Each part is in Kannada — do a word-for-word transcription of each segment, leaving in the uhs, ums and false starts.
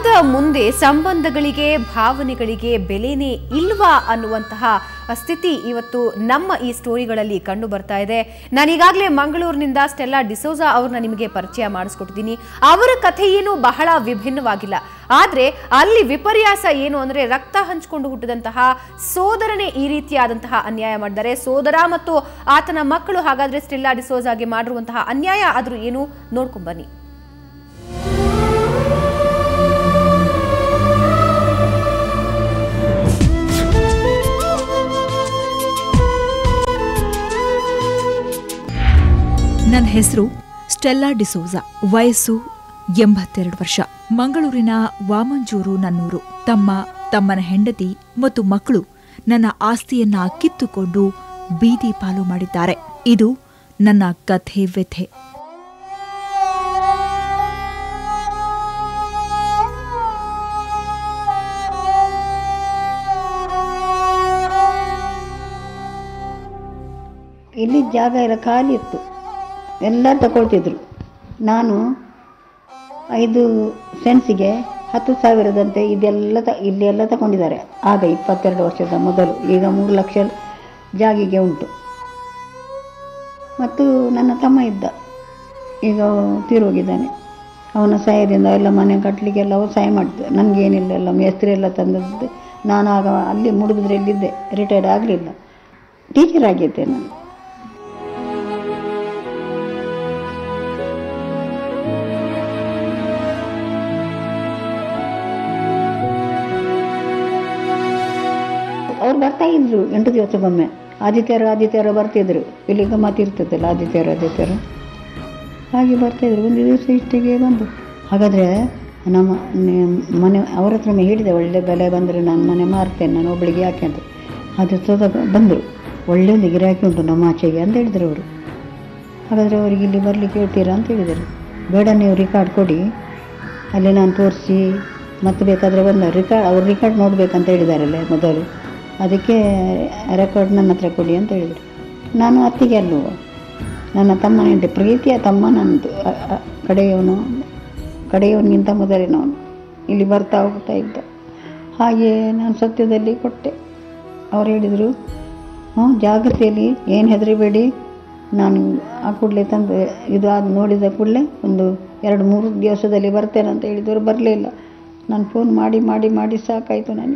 ಹಣದ ಮುಂದೆ ಸಂಬಂಧಗಳಿಗೆ ಭಾವನೆಗಳಿಗೆ ಬೆಲೆನೇ ಇಲ್ವಾ ಅನ್ನುವಂತಹ ಸ್ಥಿತಿ ಇವತ್ತು ನಮ್ಮ ಈ ಸ್ಟೋರಿಗಳಲ್ಲಿ ಕಂಡು ಬರ್ತಾ ಇದೆ. ನಾನು ಈಗಾಗಲೇ ಮಂಗಳೂರಿನಿಂದ ಸ್ಟೆಲ್ಲಾ ಡಿಸೋಜಾ ಅವ್ರನ್ನ ನಿಮಗೆ ಪರಿಚಯ ಮಾಡಿಸ್ಕೊಟ್ಟಿದ್ದೀನಿ. ಅವರ ಕಥೆ ಏನು ಬಹಳ ವಿಭಿನ್ನವಾಗಿಲ್ಲ. ಆದ್ರೆ ಅಲ್ಲಿ ವಿಪರ್ಯಾಸ ಏನು ಅಂದ್ರೆ ರಕ್ತ ಹಂಚಿಕೊಂಡು ಹುಟ್ಟಿದಂತಹ ಸೋದರನೇ ಈ ರೀತಿಯಾದಂತಹ ಅನ್ಯಾಯ ಮಾಡಿದ್ದಾರೆ. ಸೋದರ ಮತ್ತು ಆತನ ಮಕ್ಕಳು ಹಾಗಾದ್ರೆ ಸ್ಟೆಲ್ಲಾ ಡಿಸೋಜಾಗೆ ಮಾಡಿರುವಂತಹ ಅನ್ಯಾಯ ಆದ್ರೂ ಏನು ನೋಡ್ಕೊಂಡ್ ಬನ್ನಿ. ನನ್ನ ಹೆಸರು ಸ್ಟೆಲ್ಲಾ ಡಿಸೋಜಾ. ವಯಸ್ಸು ಎಂಬತ್ತೆರಡು ವರ್ಷ. ಮಂಗಳೂರಿನ ವಾಮಂಜೂರು ನನ್ನೂರು. ತಮ್ಮ, ತಮ್ಮನ ಹೆಂಡತಿ ಮತ್ತು ಮಕ್ಕಳು ನನ್ನ ಆಸ್ತಿಯನ್ನ ಕಿತ್ತುಕೊಂಡು ಬೀದಿ ಪಾಲು ಮಾಡಿದ್ದಾರೆ. ಇದು ನನ್ನ ಕಥೆ ವ್ಯಥೆ. ಇಲ್ಲಿ ಜಾಗ ಎಲ್ಲ ಖಾಲಿ ಇತ್ತು, ಎಲ್ಲ ತಗೊಳ್ತಿದ್ರು. ನಾನು ಐದು ಸೆನ್ಸಿಗೆ ಹತ್ತು ಸಾವಿರದಂತೆ ಇದೆಲ್ಲ ತ ಇಲ್ಲಿ ಎಲ್ಲ ತಗೊಂಡಿದ್ದಾರೆ. ಆಗ ಇಪ್ಪತ್ತೆರಡು ವರ್ಷದ ಮೊದಲು. ಈಗ ಮೂರು ಲಕ್ಷ ಜಾಗಿಗೆ ಉಂಟು. ಮತ್ತು ನನ್ನ ತಮ್ಮ ಇದ್ದ, ಈಗ ತೀರೋಗಿದ್ದಾನೆ. ಅವನ ಸಹಾಯದಿಂದ ಎಲ್ಲ ಮನೆ ಕಟ್ಟಲಿಕ್ಕೆಲ್ಲ ಅವ್ರು ಸಹಾಯ ಮಾಡ್ತಿದ್ದೆ. ನನಗೇನಿಲ್ಲ, ಎಲ್ಲ ಮೇಸ್ತ್ರಿ ಎಲ್ಲ ತಂದದ್ದು. ನಾನು ಆಗ ಅಲ್ಲಿ ಮೂಡುಬಿದ್ರೆಯಲ್ಲಿದ್ದೆ, ರಿಟೈರ್ಡ್ ಆಗಲಿಲ್ಲ, ಟೀಚರ್ ಆಗಿದ್ದೆ ನಾನು. ಅವ್ರು ಬರ್ತಾ ಇದ್ರು ಎಂಟು ದಿವಸಕ್ಕೊಮ್ಮೆ. ಆದಿತ್ಯರು ಆದಿತ್ಯರು ಬರ್ತಿದ್ರು. ಇಲ್ಲಿ ಗಮ್ಮತ್ತು ಇರ್ತದಲ್ಲ, ಆದಿತ್ಯರು ಆದಿತ್ಯರು ಹಾಗೆ ಬರ್ತಾಯಿದ್ರು. ಒಂದು ದಿವಸ ಇಷ್ಟಿಗೆ ಬಂದು, ಹಾಗಾದರೆ ನಮ್ಮ ಮನೆ ಅವ್ರ ಹತ್ರ ಹೇಳಿದೆ, ಒಳ್ಳೆ ಬೆಲೆ ಬಂದರೆ ನಾನು ಮನೆ ಮಾರ್ತೇನೆ, ನಾನು ಒಬ್ಬಳಿಗೆ ಯಾಕೆ ಅಂತ. ಅದು ಸದ ಬಂದರು, ಒಳ್ಳೆ ಒಂದು ಗಿರಾಕಿ ಉಂಟು ನಮ್ಮ ಆಚೆಗೆ ಅಂತ ಹೇಳಿದರು ಅವರು. ಹಾಗಾದರೆ ಅವ್ರಿಗೆ ಇಲ್ಲಿ ಬರಲಿಕ್ಕೆ ಹೇಳ್ತೀರಾ ಅಂತ ಹೇಳಿದರು. ಬೇಡ, ನೀವು ರಿಕಾರ್ಡ್ ಕೊಡಿ, ಅಲ್ಲಿ ನಾನು ತೋರಿಸಿ ಮತ್ತೆ ಬೇಕಾದರೆ ಬಂದ ರಿಕಾರ್ಡ್ ಅವ್ರು ರಿಕಾರ್ಡ್ ನೋಡಬೇಕಂತ ಹೇಳಿದಾರಲ್ಲ ಮೊದಲು, ಅದಕ್ಕೆ ರೆಕಾರ್ಡ್ ನನ್ನ ಹತ್ರ ಕೊಡಿ ಅಂತ ಹೇಳಿದರು. ನಾನು ಅತ್ತಿಗೆ ಅಲ್ಲವ, ನನ್ನ ತಮ್ಮನಿಂದ ಪ್ರೀತಿಯ ತಮ್ಮ ನನ್ನದು, ಕಡೆಯವನು ಕಡೆಯವನಿಗಿಂತ ಮೊದಲಿನವನು. ಇಲ್ಲಿ ಬರ್ತಾ ಹೋಗ್ತಾ ಇದ್ದ. ಹಾಗೆ ನಾನು ಸತ್ಯದಲ್ಲಿ ಕೊಟ್ಟೆ. ಅವ್ರು ಹೇಳಿದರು, ಹ್ಞೂ ಜಾಗ್ರತೆಯಲ್ಲಿ ಏನು ಹೆದರಿಬೇಡಿ, ನಾನು ಆ ಕೂಡಲೇ ತಂದು ಇದು ಅದು ನೋಡಿದ ಕೂಡಲೇ ಒಂದು ಎರಡು ಮೂರು ದಿವಸದಲ್ಲಿ ಬರ್ತೇನೆ ಅಂತ ಹೇಳಿದವರು. ಬರಲಿಲ್ಲ. ನಾನು ಫೋನ್ ಮಾಡಿ ಮಾಡಿ ಮಾಡಿ ಸಾಕಾಯಿತು ನನಗೆ.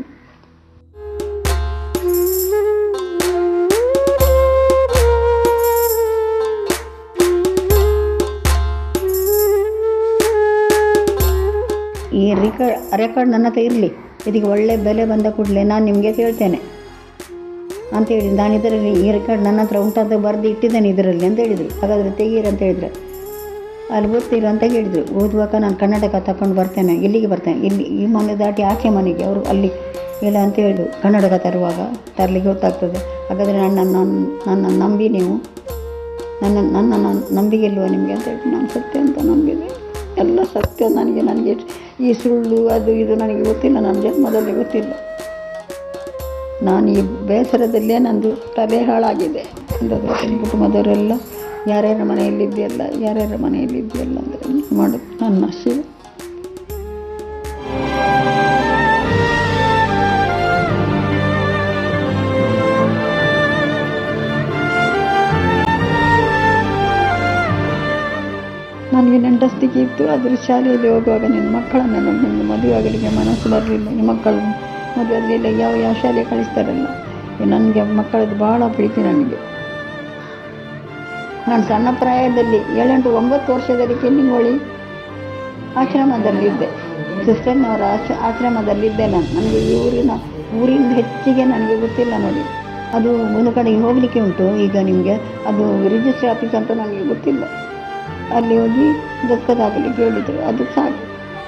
ಈ ರಿಕಾರ್ಡ್ ರೆಕಾರ್ಡ್ ನನ್ನ ಹತ್ರ ಇರಲಿ, ಇದಕ್ಕೆ ಒಳ್ಳೆ ಬೆಲೆ ಬಂದ ಕೂಡಲೇ ನಾನು ನಿಮಗೆ ಹೇಳ್ತೇನೆ ಅಂತೇಳಿ, ನಾನು ಇದರಲ್ಲಿ ಈ ರೆಕಾರ್ಡ್ ನನ್ನ ಹತ್ರ ಉಂಟಂತ ಬರೆದು ಇಟ್ಟಿದ್ದೇನೆ ಇದರಲ್ಲಿ ಅಂತ ಹೇಳಿದರು. ಹಾಗಾದರೆ ತೆಗೀರಿ ಅಂತ ಹೇಳಿದರೆ, ಅಲ್ಲಿ ಓದ್ತೀರ ಅಂತ ಹೇಳಿದರು. ಓದುವಾಗ ನಾನು ಕನ್ನಡಕ ತಗೊಂಡು ಬರ್ತೇನೆ, ಇಲ್ಲಿಗೆ ಬರ್ತೇನೆ, ಇಲ್ಲಿ ಈ ಮನೆ ದಾಟಿ ಆಚೆ ಮನೆಗೆ ಅವರು ಅಲ್ಲಿ ಇಲ್ಲ ಅಂತ ಹೇಳಿದ್ರು. ಕನ್ನಡಕ ತರುವಾಗ ತರಲಿಕ್ಕೆ ಗೊತ್ತಾಗ್ತದೆ. ಹಾಗಾದರೆ ನನ್ನ ನನ್ನ ನಂಬಿ ನೀವು ನನ್ನ ನನ್ನ ನಂಬಿಗೆಲ್ವ ನಿಮಗೆ ಅಂತ ಹೇಳಿ, ನಾನು ಸತ್ಯ ಅಂತ ನಂಬಿದೆ. ಎಲ್ಲ ಸತ್ಯ ನನಗೆ. ನನಗೆ ಈ ಸುಳ್ಳು ಅದು ಇದು ನನಗೆ ಗೊತ್ತಿಲ್ಲ, ನನ್ನ ಜನ್ಮದಲ್ಲಿ ಗೊತ್ತಿಲ್ಲ. ನಾನು ಈ ಬೇಸರದಲ್ಲೇ ನಂದು ತಲೆ ಹಾಳಾಗಿದೆ. ಕುಟುಂಬದವರೆಲ್ಲ ಯಾರ್ಯಾರ ಮನೆಯಲ್ಲಿದೆಯಲ್ಲ ಯಾರ್ಯಾರ ಮನೆಯಲ್ಲಿದೆಯಲ್ಲ ಅಂದರೆ ಮಾಡೋದು ನನ್ನ ಶಿವ. ನನಗೆ ನೆಂಟಸ್ತಿಗೆ ಇತ್ತು. ಅದ್ರ ಶಾಲೆಯಲ್ಲಿ ಹೋಗುವಾಗ ನಿನ್ನ ಮಕ್ಕಳನ್ನೆಲ್ಲ ನಿನ್ನ ಮದುವೆ ಆಗಲಿಕ್ಕೆ ಮನಸ್ಸು ಬರಲಿಲ್ಲ. ಈ ಮಕ್ಕಳು ಮದುವೆ ಆಗಲಿಲ್ಲ, ಯಾವ ಯಾವ ಶಾಲೆ ಕಳಿಸ್ತಾರಲ್ಲ. ನನಗೆ ಮಕ್ಕಳದ್ದು ಭಾಳ ಪ್ರೀತಿ ನನಗೆ. ನಾನು ಸಣ್ಣ ಪ್ರಾಯದಲ್ಲಿ ಏಳೆಂಟು ಒಂಬತ್ತು ವರ್ಷದಲ್ಲಿ ಕೆನ್ನಿಗೋಳಿ ಆಶ್ರಮದಲ್ಲಿದ್ದೆ. ಸಿಸ್ಟರ್ನವರ ಆಶ್ರ ಆಶ್ರಮದಲ್ಲಿದ್ದೆ ನಾನು. ನನಗೆ ಈ ಊರಿನ ಊರಿಂದ ಹೆಚ್ಚಿಗೆ ನನಗೆ ಗೊತ್ತಿಲ್ಲ ನೋಡಿ. ಅದು ಒಂದು ಕಡೆಗೆ ಹೋಗಲಿಕ್ಕೆ ಉಂಟು ಈಗ ನಿಮಗೆ, ಅದು ರಿಜಿಸ್ಟ್ರಿ ಆಫೀಸ್ ಅಂತ ನನಗೆ ಗೊತ್ತಿಲ್ಲ. ಅಲ್ಲಿ ಹೋಗಿ ದತ್ತದಾಗಲಿಕ್ಕೆ ಹೇಳಿದರು, ಅದು ಸಾಕು.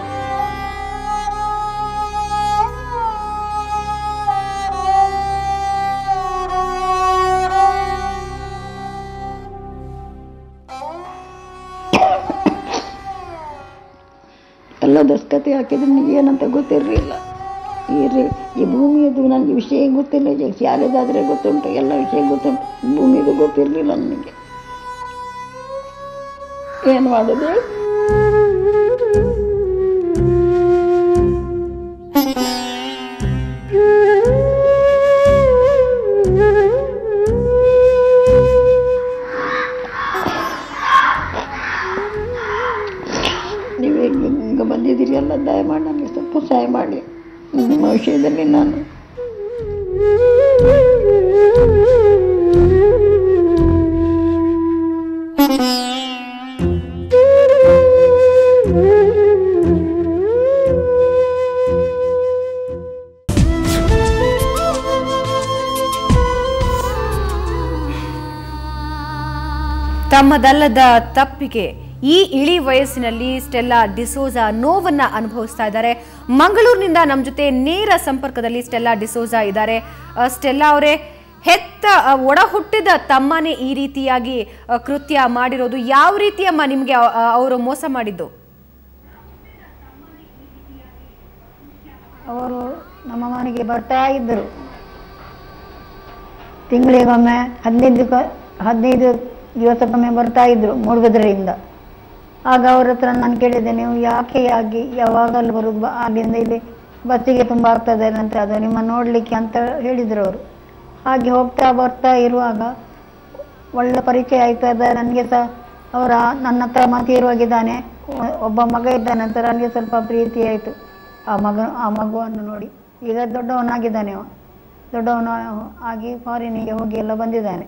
ಎಲ್ಲ ದಸ್ಕತೆ ಹಾಕಿದ್ರೆ ನನಗೆ ಏನಂತ ಗೊತ್ತಿರಲಿಲ್ಲ. ಈ ರೀ ಈ ಭೂಮಿಯದು ನನಗೆ ವಿಷಯ ಗೊತ್ತಿಲ್ಲ. ಈಗ ಶಾಲೆದಾದರೆ ಗೊತ್ತುಂಟು, ಎಲ್ಲ ವಿಷಯ ಗೊತ್ತುಂಟು. ಭೂಮಿದು ಗೊತ್ತಿರಲಿಲ್ಲ ನನಗೆ. ಏನು ಮಾಡೋದು? ತಮ್ಮದಲ್ಲದ ತಪ್ಪಿಗೆ ಈ ಇಳಿ ವಯಸ್ಸಿನಲ್ಲಿ ಸ್ಟೆಲ್ಲಾ ಡಿಸೋಜಾ ನೋವನ್ನ ಅನುಭವಿಸ್ತಾ ಇದ್ದಾರೆ. ಮಂಗಳೂರಿನಿಂದ ನಮ್ಮ ಜೊತೆ ನೇರ ಸಂಪರ್ಕದಲ್ಲಿ ಸ್ಟೆಲ್ಲಾ ಡಿಸೋಜಾ ಇದ್ದಾರೆ. ಸ್ಟೆಲ್ಲಾ ಅವರೇ, ಹೆತ್ತ ಒಡ ಹುಟ್ಟಿದ ತಮ್ಮನೇ ಈ ರೀತಿಯಾಗಿ ಕೃತ್ಯ ಮಾಡಿರೋದು ಯಾವ ರೀತಿಯಮ್ಮ ನಿಮಗೆ ಅವರು ಮೋಸ ಮಾಡಿದ್ದು? ಅವರು ನಮ್ಮ ಮನೆಗೆ ಬರ್ತಾ ಇದ್ದರು. ತಿಂಗಳಿಗೊಮ್ಮೆ ಹದಿನೈದು ಹದಿನೈದು ದಿವಸಕ್ಕೊಮ್ಮೆ ಬರ್ತಾ ಇದ್ರು ಮೂಡುಬಿದಿರೆಯಿಂದ. ಆಗ ಅವ್ರ ಹತ್ರ ನಾನು ಕೇಳಿದೆ, ನೀವು ಯಾಕೆ ಆಗಿ ಯಾವಾಗಲೂ ಬರೋದು, ಅಲ್ಲಿಂದ ಇಲ್ಲಿ ಬಸ್ಸಿಗೆ ತುಂಬ ಆಗ್ತದೆ ಅಂತ, ಅದು ನಿಮ್ಮ ನೋಡಲಿಕ್ಕೆ ಅಂತ ಹೇಳಿದರು ಅವರು. ಹಾಗೆ ಹೋಗ್ತಾ ಬರ್ತಾ ಇರುವಾಗ ಒಳ್ಳೆ ಪರಿಚಯ ಆಯ್ತದ. ನನಗೆ ಸಹ ಅವರ ನನ್ನ ಹತ್ರ ತೀರೋಗಿದ್ದಾನೆ, ಒಬ್ಬ ಮಗ ಇದ್ದಾನೆ ಅಂತ ನನಗೆ ಸ್ವಲ್ಪ ಪ್ರೀತಿ ಆಯಿತು ಆ ಮಗ ಆ ಮಗುವನ್ನು ನೋಡಿ. ಈಗ ದೊಡ್ಡವನಾಗಿದ್ದಾನೆ, ಅವ ದೊಡ್ಡವನು ಆಗಿ ಫಾರಿನಿಗೆ ಹೋಗಿ ಎಲ್ಲ ಬಂದಿದ್ದಾನೆ.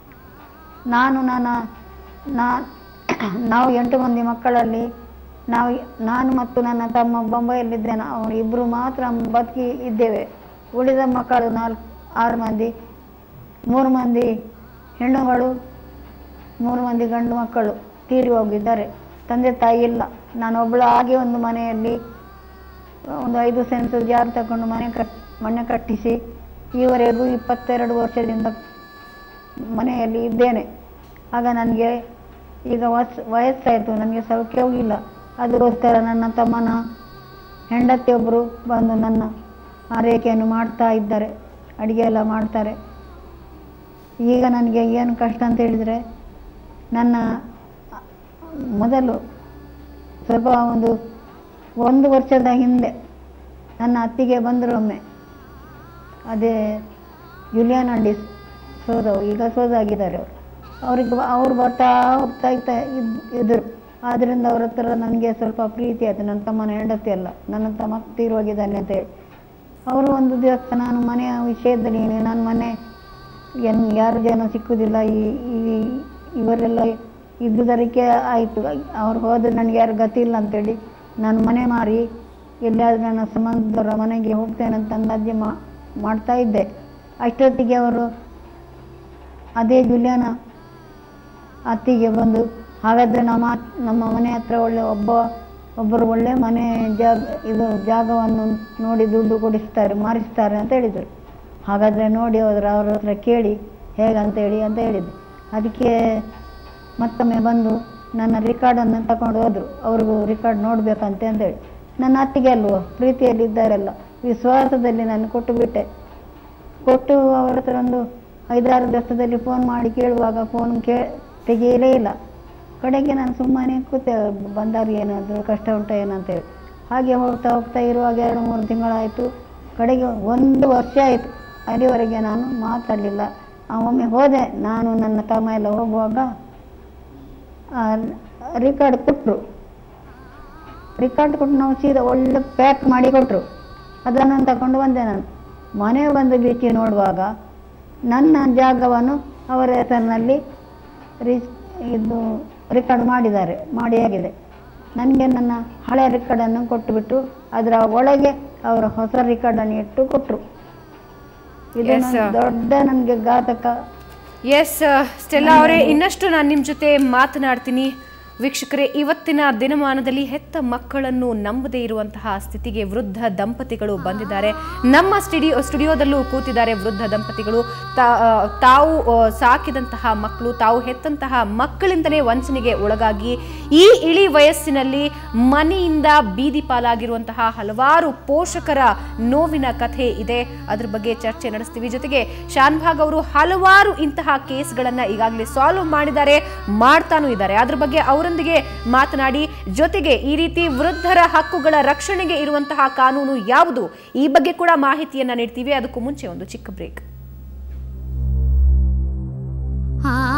ನಾನು ನನ್ನ ನಾ ನಾವು ಎಂಟು ಮಂದಿ ಮಕ್ಕಳಲ್ಲಿ ನಾವು ನಾನು ಮತ್ತು ನನ್ನ ತಮ್ಮ ಬೊಂಬೈಯಲ್ಲಿದ್ದೇನೆ. ಅವರು ಇಬ್ಬರು ಮಾತ್ರ ಬದುಕಿ ಇದ್ದೇವೆ. ಉಳಿದ ಮಕ್ಕಳು ನಾಲ್ಕು ಆರು ಮಂದಿ, ಮೂರು ಮಂದಿ ಹೆಣ್ಣುಗಳು, ಮೂರು ಮಂದಿ ಗಂಡು ಮಕ್ಕಳು ತೀರಿ ಹೋಗಿದ್ದಾರೆ. ತಂದೆ ತಾಯಿ ಇಲ್ಲ. ನಾನೊಬ್ಬಳು ಹಾಗೆ ಒಂದು ಮನೆಯಲ್ಲಿ ಒಂದು ಐದು ಸೆನ್ಸ್ ಜಾರು ತಗೊಂಡು ಮನೆ ಕಟ್ ಮನೆ ಕಟ್ಟಿಸಿ ಈವರೆಗೂ ಇಪ್ಪತ್ತೆರಡು ವರ್ಷದಿಂದ ಮನೆಯಲ್ಲಿ ಇದ್ದೇನೆ. ಆಗ ನನಗೆ ಈಗ ವಸ್ ವಯಸ್ಸಾಯಿತು, ನನಗೆ ಸೌಖ್ಯವೂ ಇಲ್ಲ. ಅದಕ್ಕೋಸ್ಕರ ನನ್ನ ತಮ್ಮನ ಹೆಂಡತಿಯೊಬ್ಬರು ಬಂದು ನನ್ನ ಆರೈಕೆಯನ್ನು ಮಾಡ್ತಾ ಇದ್ದಾರೆ, ಅಡುಗೆ ಎಲ್ಲ ಮಾಡ್ತಾರೆ. ಈಗ ನನಗೆ ಏನು ಕಷ್ಟ ಅಂತ ಹೇಳಿದರೆ, ನನ್ನ ಮೊದಲು ಸ್ವಲ್ಪ ಒಂದು ಒಂದು ವರ್ಷದ ಹಿಂದೆ ನನ್ನ ಅತ್ತಿಗೆ ಬಂದರು ಒಮ್ಮೆ. ಅದೇ ಜುಲಿಯಾನ ಡಿಸ್ ಸೋದವು, ಈಗ ಸೋದಾಗಿದ್ದಾರೆ ಅವರು. ಅವ್ರಿಗೆ ಅವ್ರು ಬರ್ತಾ ಹೋಗ್ತಾ ಇರ್ತಾ ಇದ್ದರು. ಆದ್ದರಿಂದ ಅವ್ರ ಹತ್ರ ನನಗೆ ಸ್ವಲ್ಪ ಪ್ರೀತಿ ಆಯಿತು. ನನ್ನ ತಮ್ಮನ ಹೆಂಡತಿ ಅಲ್ಲ, ನನ್ನ ತಮ್ಮ ತೀರೋಗಿದ್ದಾನೆ ಅಂತೇಳಿ. ಅವರು ಒಂದು ದಿವಸ ನಾನು ಮನೆಯ ವಿಷಯದಲ್ಲಿ ನನ್ನ ಮನೆ ಏನು ಯಾರು ಜನ ಸಿಕ್ಕುವುದಿಲ್ಲ, ಈ ಇವರೆಲ್ಲ ಇದ್ದುದಕ್ಕೆ ಆಯಿತು. ಅವ್ರು ಹೋದರೆ ನನಗೆ ಯಾರು ಗತಿ ಇಲ್ಲ ಅಂತೇಳಿ ನಾನು ಮನೆ ಮಾರಿ ಎಲ್ಲಿಯಾದರೂ ನನ್ನ ಸಂಬಂಧದವರ ಮನೆಗೆ ಹೋಗ್ತೇನೆ ಅಂತ ಅಂದಾಜೆ ಮಾಡ್ತಾ ಇದ್ದೆ. ಅಷ್ಟೊತ್ತಿಗೆ ಅವರು ಅದೇ ಜುಲಿಯಾನ ಅತ್ತಿಗೆ ಬಂದು, ಹಾಗಾದರೆ ನಮ್ಮ ನಮ್ಮ ಮನೆ ಹತ್ರ ಒಳ್ಳೆ ಒಬ್ಬ ಒಬ್ಬರು ಒಳ್ಳೆ ಮನೆ ಜಾಗ ಇದು ಜಾಗವನ್ನು ನೋಡಿ ದುಡ್ಡು ಕೊಡಿಸ್ತಾರೆ, ಮಾರಿಸ್ತಾರೆ ಅಂತ ಹೇಳಿದರು. ಹಾಗಾದರೆ ನೋಡಿ ಹೋದ್ರೆ ಅವ್ರ ಹತ್ರ ಕೇಳಿ ಹೇಗಂತೇಳಿ ಅಂತ ಹೇಳಿದೆ. ಅದಕ್ಕೆ ಮತ್ತೊಮ್ಮೆ ಬಂದು ನನ್ನ ರಿಕಾರ್ಡನ್ನು ತಗೊಂಡು ಹೋದರು. ಅವ್ರಿಗೂ ರಿಕಾರ್ಡ್ ನೋಡಬೇಕಂತೆ ಅಂತೇಳಿ. ನನ್ನ ಅತ್ತಿಗೆ ಅಲ್ವೋ, ಪ್ರೀತಿಯಲ್ಲಿ ಇದ್ದಾರೆಲ್ಲ, ವಿಶ್ವಾಸದಲ್ಲಿ ನಾನು ಕೊಟ್ಟು ಬಿಟ್ಟೆ. ಕೊಟ್ಟು ಅವರ ಹತ್ರ ಒಂದು ಐದಾರು ದಿವಸದಲ್ಲಿ ಫೋನ್ ಮಾಡಿ ಕೇಳುವಾಗ ಫೋನ್ ಕೇ ತೆಗೆಯಲೇ ಇಲ್ಲ. ಕಡೆಗೆ ನಾನು ಸುಮ್ಮನೆ ಕೂತೆ, ಬಂದಾರು ಏನಾದರೂ ಕಷ್ಟ ಉಂಟ ಏನಂತೇಳಿ. ಹಾಗೆ ಹೋಗ್ತಾ ಹೋಗ್ತಾ ಇರುವಾಗ ಎರಡು ಮೂರು ತಿಂಗಳಾಯಿತು. ಕಡೆಗೆ ಒಂದು ವರ್ಷ ಆಯಿತು. ಅಲ್ಲಿವರೆಗೆ ನಾನು ಮಾತಾಡಲಿಲ್ಲ. ಒಮ್ಮೆ ಹೋದೆ, ನಾನು ನನ್ನ ತಮ್ಮ ಎಲ್ಲ ಹೋಗುವಾಗ ರಿಕಾರ್ಡ್ ಕೊಟ್ಟರು. ರಿಕಾರ್ಡ್ ಕೊಟ್ಟು ನಾವು ಸೀದಾ ಒಳ್ಳೆ ಪ್ಯಾಕ್ ಮಾಡಿ ಕೊಟ್ಟರು. ಅದನ್ನು ತಗೊಂಡು ಬಂದೆ. ನಾನು ಮನೆ ಬಂದು ಬಿಚ್ಚಿ ನೋಡುವಾಗ ನನ್ನ ಜಾಗವನ್ನು ಅವರ ಹೆಸರಿನಲ್ಲಿ ರಿ ಇದು ರಿಕಾರ್ಡ್ ಮಾಡಿದ್ದಾರೆ, ಮಾಡಿ ಆಗಿದೆ. ನನಗೆ ನನ್ನ ಹಳೆ ರಿಕಾರ್ಡನ್ನು ಕೊಟ್ಟುಬಿಟ್ಟು ಅದರ ಒಳಗೆ ಅವರ ಹೊಸ ರಿಕಾರ್ಡನ್ನು ಇಟ್ಟು ಕೊಟ್ಟರು. ಇದು ದೊಡ್ಡ ನನಗೆ ಘಾತಕ. ಎಸ್ ಸ್ಟೆಲ್ಲಾ ಅವರೇ, ಇನ್ನಷ್ಟು ನಾನು ನಿಮ್ಮ ಜೊತೆ ಮಾತನಾಡ್ತೀನಿ. ವೀಕ್ಷಕರೇ, ಇವತ್ತಿನ ದಿನಮಾನದಲ್ಲಿ ಹೆತ್ತ ಮಕ್ಕಳನ್ನು ನಂಬದೇ ಇರುವಂತಹ ಸ್ಥಿತಿಗೆ ವೃದ್ಧ ದಂಪತಿಗಳು ಬಂದಿದ್ದಾರೆ. ನಮ್ಮ ಸ್ಟುಡಿಯೋ ಸ್ಟುಡಿಯೋದಲ್ಲೂ ಕೂತಿದ್ದಾರೆ ವೃದ್ಧ ದಂಪತಿಗಳು. ತಾವು ಸಾಕಿದಂತಹ ಮಕ್ಕಳು, ತಾವು ಹೆತ್ತಂತಹ ಮಕ್ಕಳಿಂದಲೇ ವಂಚನೆಗೆ ಒಳಗಾಗಿ ಈ ಇಳಿ ವಯಸ್ಸಿನಲ್ಲಿ ಮನೆಯಿಂದ ಬೀದಿ ಪಾಲಾಗಿರುವಂತಹ ಹಲವಾರು ಪೋಷಕರ ನೋವಿನ ಕಥೆ ಇದೆ. ಅದ್ರ ಬಗ್ಗೆ ಚರ್ಚೆ ನಡೆಸ್ತೀವಿ. ಜೊತೆಗೆ ಶಾನ್ಭಾಗ್ ಅವರು ಹಲವಾರು ಇಂತಹ ಕೇಸ್ಗಳನ್ನ ಈಗಾಗಲೇ ಸಾಲ್ವ್ ಮಾಡಿದ್ದಾರೆ, ಮಾಡ್ತಾನೂ ಇದ್ದಾರೆ. ಅದ್ರ ಬಗ್ಗೆ ಅವರೊಂದಿಗೆ ಮಾತನಾಡಿ, ಜೊತೆಗೆ ಈ ರೀತಿ ವೃದ್ಧರ ಹಕ್ಕುಗಳ ರಕ್ಷಣೆಗೆ ಇರುವಂತಹ ಕಾನೂನು ಯಾವುದು, ಈ ಬಗ್ಗೆ ಕೂಡ ಮಾಹಿತಿಯನ್ನ ನೀಡ್ತೀವಿ. ಅದಕ್ಕೂ ಮುಂಚೆ ಒಂದು ಚಿಕ್ಕ ಬ್ರೇಕ್.